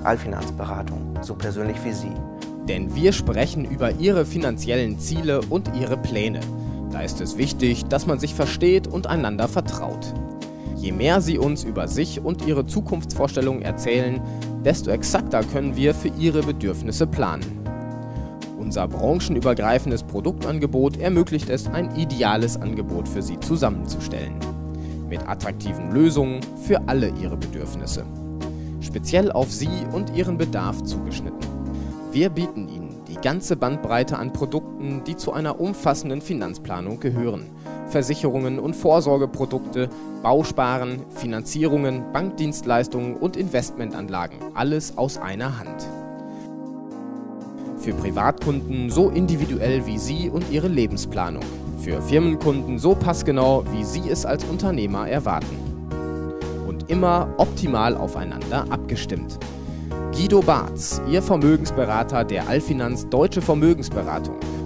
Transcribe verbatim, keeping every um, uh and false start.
Allfinanzberatung, so persönlich wie Sie. Denn wir sprechen über Ihre finanziellen Ziele und Ihre Pläne. Da ist es wichtig, dass man sich versteht und einander vertraut. Je mehr Sie uns über sich und Ihre Zukunftsvorstellungen erzählen, desto exakter können wir für Ihre Bedürfnisse planen. Unser branchenübergreifendes Produktangebot ermöglicht es, ein ideales Angebot für Sie zusammenzustellen. Mit attraktiven Lösungen für alle Ihre Bedürfnisse. Speziell auf Sie und Ihren Bedarf zugeschnitten. Wir bieten Ihnen die ganze Bandbreite an Produkten, die zu einer umfassenden Finanzplanung gehören. Versicherungen und Vorsorgeprodukte, Bausparen, Finanzierungen, Bankdienstleistungen und Investmentanlagen. Alles aus einer Hand. Für Privatkunden so individuell wie Sie und Ihre Lebensplanung. Für Firmenkunden so passgenau, wie Sie es als Unternehmer erwarten. Und immer optimal aufeinander abgestimmt. Guido Bartz, Ihr Vermögensberater der Allfinanz Deutsche Vermögensberatung.